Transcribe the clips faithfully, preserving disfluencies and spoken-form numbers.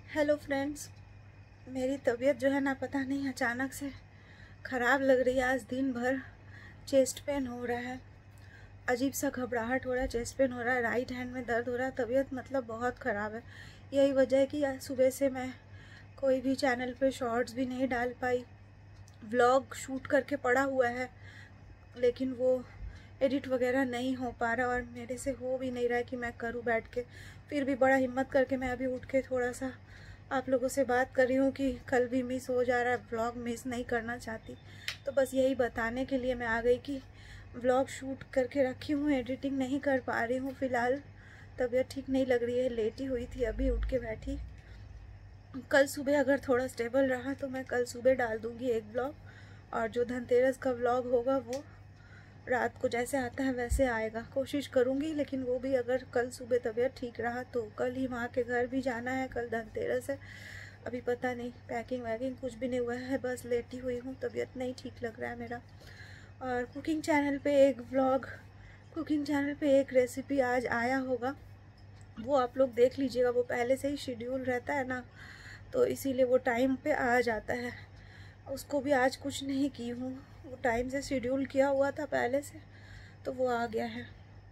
Hello friends, मेरी तबीयत जो है ना पता नहीं अचानक से ख़राब लग रही है। आज दिन भर चेस्ट पेन हो रहा है, अजीब सा घबराहट हो रहा है, चेस्ट पेन हो रहा है, राइट हैंड में दर्द हो रहा है। तबीयत मतलब बहुत ख़राब है। यही वजह है कि आज सुबह से मैं कोई भी चैनल पे शॉर्ट्स भी नहीं डाल पाई। व्लॉग शूट करके पड़ा हुआ है लेकिन वो एडिट वगैरह नहीं हो पा रहा और मेरे से हो भी नहीं रहा है कि मैं करूँ बैठ के। फिर भी बड़ा हिम्मत करके मैं अभी उठ के थोड़ा सा आप लोगों से बात कर रही हूँ कि कल भी मिस हो जा रहा है, व्लॉग मिस नहीं करना चाहती। तो बस यही बताने के लिए मैं आ गई कि व्लॉग शूट करके रखी हूँ, एडिटिंग नहीं कर पा रही हूँ फ़िलहाल। तबीयत ठीक नहीं लग रही है, लेटी हुई थी, अभी उठ के बैठी। कल सुबह अगर थोड़ा स्टेबल रहा तो मैं कल सुबह डाल दूँगी एक व्लॉग, और जो धनतेरस का व्लॉग होगा वो रात को जैसे आता है वैसे आएगा। कोशिश करूँगी, लेकिन वो भी अगर कल सुबह तबीयत ठीक रहा तो। कल ही माँ के घर भी जाना है, कल धनतेरस है। अभी पता नहीं, पैकिंग वैकिंग कुछ भी नहीं हुआ है, बस लेटी हुई हूँ, तबीयत नहीं ठीक लग रहा है मेरा। और कुकिंग चैनल पे एक व्लॉग, कुकिंग चैनल पे एक रेसिपी आज आया होगा, वो आप लोग देख लीजिएगा। वो पहले से ही शेड्यूल रहता है ना, तो इसीलिए वो टाइम पे आ जाता है। उसको भी आज कुछ नहीं की हूँ, वो टाइम से शेड्यूल किया हुआ था पहले से, तो वो आ गया है।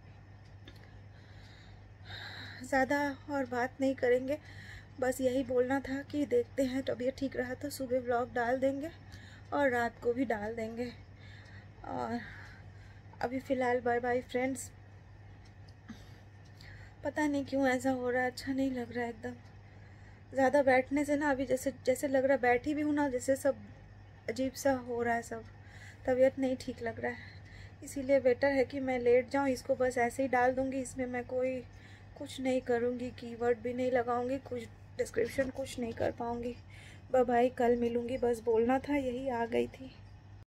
ज़्यादा और बात नहीं करेंगे, बस यही बोलना था कि देखते हैं तबीयत ठीक रहा तो सुबह व्लॉग डाल देंगे और रात को भी डाल देंगे। और अभी फ़िलहाल बाय बाय फ्रेंड्स। पता नहीं क्यों ऐसा हो रहा है, अच्छा नहीं लग रहा है एकदम। ज़्यादा बैठने से ना अभी जैसे जैसे लग रहा है, बैठी भी हूँ ना, जैसे सब अजीब सा हो रहा है, सब तबीयत नहीं ठीक लग रहा है। इसीलिए बेटर है कि मैं लेट जाऊँ। इसको बस ऐसे ही डाल दूँगी, इसमें मैं कोई कुछ नहीं करूँगी, कीवर्ड भी नहीं लगाऊँगी, कुछ डिस्क्रिप्शन कुछ नहीं कर पाऊँगी। बाय बाय, कल मिलूँगी, बस बोलना था, यही आ गई थी।